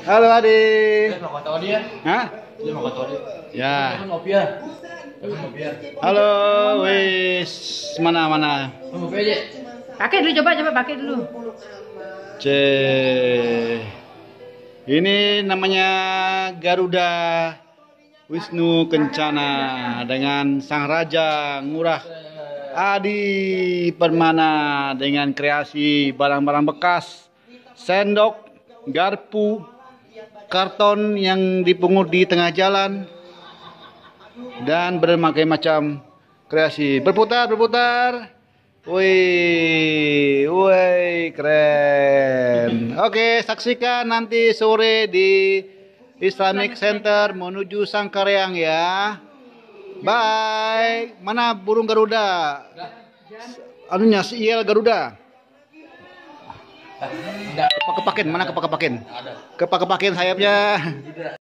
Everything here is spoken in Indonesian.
Halo Adi. Mau kata dia. Hah? Dia mau kata dia. Ya. Ngopi ya. Halo, wis mana? Ngopi aja. Pakai dulu, coba pakai dulu. C. Ini namanya Garuda Wisnu Kencana dengan Sang Raja Ngurah Adi Permana dengan kreasi barang-barang bekas, sendok, garpu, karton yang dipungut di tengah jalan, dan berbagai macam kreasi. Berputar. Wih, keren. Oke, saksikan nanti sore di Islamic Center menuju Sangkareang ya. Bye. Mana burung Garuda? Anunya si Iel Garuda. Kepakepakin, mana kepakepakin? Kepakepakin sayapnya.